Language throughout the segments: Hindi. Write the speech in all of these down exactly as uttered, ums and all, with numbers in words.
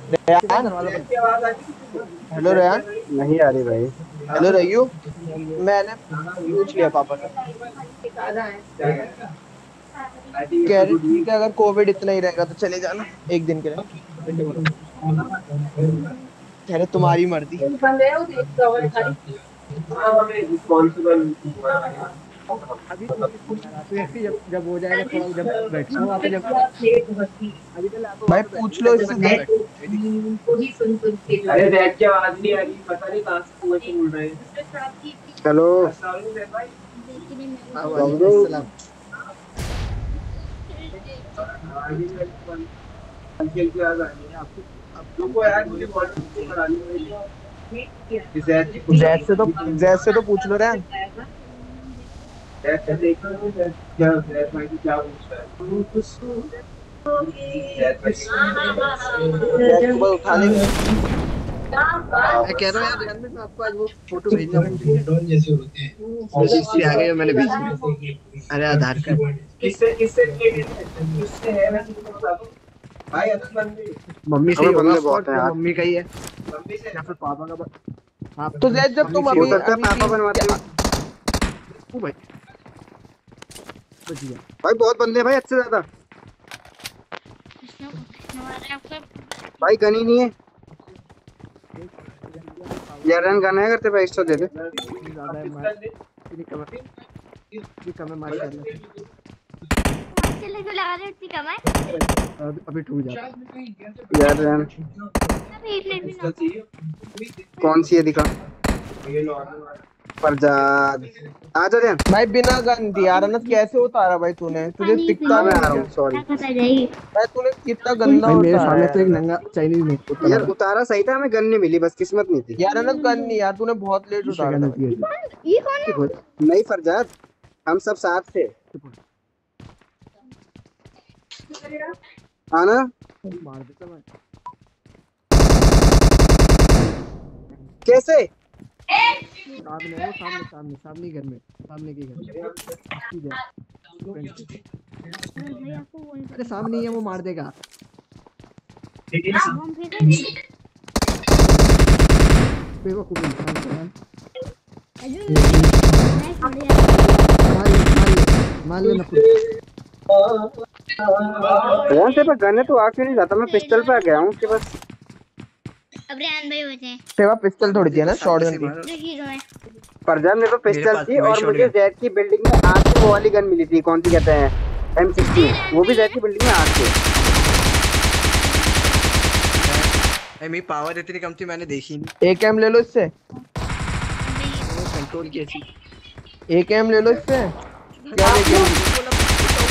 Ryan, hello Ryan. नहीं आ रही भाई। हेलो रयू। मैंने पूछ लिया पापा से, कह रहे ठीक है अगर कोविड इतना ही रहेगा तो चले जाना एक दिन के लिए। कह रहे तुम्हारी मर्जी। अभी तो कुछ नहीं यार, तू ऐसे ही जब जब हो जाएगा थोड़ा, जब बैठूंगा वहाँ पे, जब अभी तो लैपटॉप वहाँ भाई पे पूछ बैठूंगा, लो जब इससे तक मैं देख। बैठूंगा कोई दिक्कत नहीं। अरे रैट की आवाज नहीं आ रही, पता नहीं कहाँ से कुएं से उड़ रहे हैं। हेलो। अस्सलाम वालेकुम भाई। हाँ, वालेकुम बबलू। अस्सलाम। आगे मेरे को खेल की आवाज आ रही है। आपको आपको रुको आपको यार, वही मुझे तो बॉडी बोल रहा को हूँ। करानी पड़ेगी। जैद की पूछ जैद से तो जैद से तो पूछ लो रेयान। जैद से देखो ना, जैद क्या जैद भाई क्या पूछ रहा है। जैद भाई जैद सुबह उठा लेंगे। मैं कह रहा हूँ यार रियान में, मैं आपको आज वो फोटो भेजना भूल गया। वो हिस्ट्री आ गई है, मैंने भेजी नहीं। अरे आधार कार्ड। किससे किससे रिलेटेड है, किससे है वैसे तो बता दो भाई। अदर बंदे मम्मी से अबे ही होगा बंदे ऑफ बहुत कोर्स, हैं या यार। मम्मी का ही है, मम्मी से। या फिर पापा का ब- हाँ, तो जैद जब मम्मी तुम से ही हो अभी होगा। सकता है अभी पापा तीन बनवाते क्या- हो। ओ भाई, बच गया। भाई बहुत बंदे हैं भाई, अच्छे ज्यादा। भाई गन ही नहीं है। देख, इधर इंडिया में पावर यार भी रन नहीं गन है करते भाई, इसको दे दे। इतनी ज्यादा है, मार इतनी कम है, इतनी कम है माशाल्लाह से। चले जो लगा रहे हो, उतनी कम है। अभी अभी टूट जाता। यार रन अभी एक मिनट भी ना। कौन सी है दिखा। फरजाद आ जा रन। भाई बिना गन थी यार अनस, कैसे उतारा भाई तूने? तुझे पानी पी दिखता हाँ लो, मैं भी आ नहीं रहा क्या? हूँ, सॉरी। ताकत आ जाएगी। भाई तूने कितना गंदा भाई मेरे उतारा है सामने यार तो एक अनस। नंगा चाइनीज नहीं उतर यार रहा था। उतारा सही था, हमें गन नहीं मिली, बस किस्मत नहीं थी। यार अनस गन नहीं यार, तूने बहुत लेट किस उतारा सेकंड था में भाई। किया था? ये कौन है? चुप हो, नहीं फरजाद, हम सब साथ थे। चुप हो। आना। मार देता मैं। कैसे। सामने है वो, सामने सामने सामने ही घर में, सामने के घर में सीधे फ्रंट पे। अरे भाई आपको वो नहीं अरे पता। सामने ही है, वो मार देगा। बम फेंका। बेवकूफ इंसान है यार। अजून मैं छोड़ यार। मार ले मार ले मार ले नपुर। रन तेरे पास गन है तो आ क्यों नहीं जाता, मैं पिस्टल पे आ गया हूँ उसके पास। अब रेहान भाई बचे हैं। तेरे पास पिस्टल थोड़ी थी देखो ना, शॉर्ट सामने से गन थी। मार। जो हीरो है। फरजाद मेरे पास मेरे पिस्टल पास थी, भी वही और मुझे शॉटगन। जैद की बिल्डिंग में आके वो वाली गन मिली थी, कौन सी कहते हैं, एम ये सिक्सटीन, रेहान वो भी भाई है जैद ना? की बिल्डिंग में आके। भाई मेरी पावर इतनी कम थी, मैंने देखी नहीं। एक एम ले लो इससे। वो कंट्रोल की ऐसी। एक एम ले लो इससे। क्या आपने लेके? मुझे बोला मैं ऊपर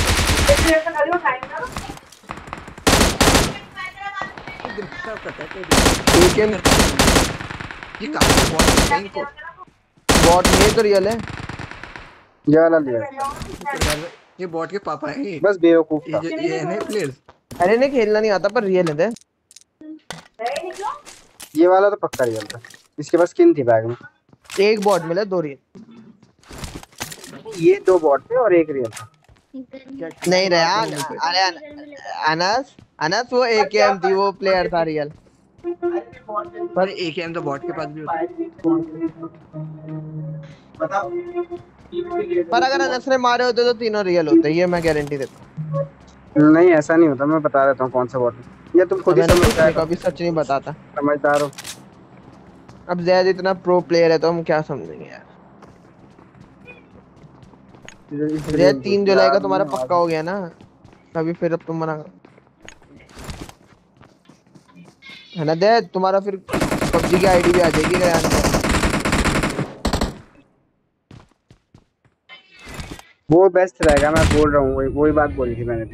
ऊपर दिमाग खराब करता है, कोई दिक्कत एक नहीं एम करता है। ये कहाँ से बॉट है इनको? बॉट नहीं है तो रियल है। ये वाला लिया। सरदार भाई, ये बॉट के पापा हैं ये। बस बेवकूफ ये था। जो ये है ना प्लेयर्स। अरे नहीं खेलना नहीं आता पर रियल है। ये वाला तो पक्का रियल था, इसके पास स्किन थी बैग में। एक बॉट मिला, दो रियल। ये दो बॉट थे और एक रियल था। क्या क्या नहीं मारता रेयान, हूँ मुझे। अरे अन- अनस अनस वो एक एम थी, वो प्लेयर था रियल। पर एक एम तो बॉट के पास भी होता बताओ। पर अगर अनस ने मारे होते तो तीनों रियल होते, ये मैं गारंटी देता हूँ। नहीं ऐसा नहीं होता, मैं बता देता हूँ कौन सा बॉट है, ये तुम खुद अब ही अनस समझदार इसने हो। कभी सच नहीं बताता। समझदार हो। अब जैद इतना प्रो प्लेयर है तो हम क्या समझेंगे यार। इसलिए जैद तीन बोलते जुलाई का यार तुम्हारा मैंने पक्का आवाज। हो गया ना, तभी फिर अब तुम मना है ना जैद, तुम्हारा फिर पबजी की आईडी भी आ जाएगी रेयान पे। वो बेस्ट रहेगा, मैं बोल रहा हूँ, वही वही बात बोली थी मैंने भी।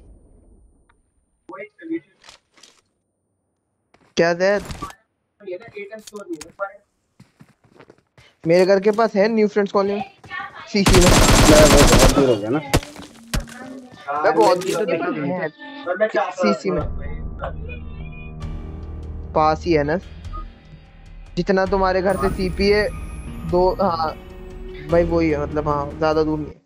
क्या जैद? मेरे घर के पास है न्यू फ्रेंड्स कॉलोनी में, सीसी में। मैं वो बहुत दूर हो गया ना। मैं बहुत ये तो दूर दिखी गई थी। है, सीसी में पास ही है ना। जितना तुम्हारे घर से सीपी है, दो हाँ भाई वही है, मतलब हाँ ज्यादा दूर नहीं है।